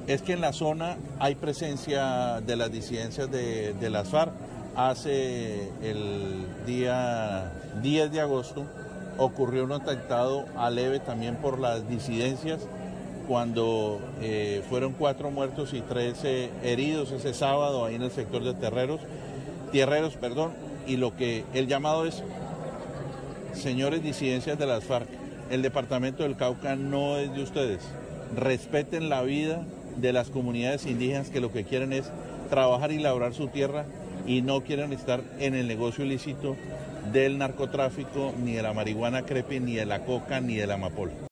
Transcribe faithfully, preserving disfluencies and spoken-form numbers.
Es que en la zona hay presencia de las disidencias de, de las FARC. Hace el día diez de agosto ocurrió un atentado a leve también por las disidencias, cuando eh, fueron cuatro muertos y trece heridos ese sábado ahí en el sector de Terreros, Tierreros, perdón, y lo que el llamado es, señores disidencias de las FARC, el departamento del Cauca no es de ustedes, respeten la vida de las comunidades indígenas que lo que quieren es trabajar y labrar su tierra y no quieren estar en el negocio ilícito del narcotráfico, ni de la marihuana crepe, ni de la coca, ni de la amapola.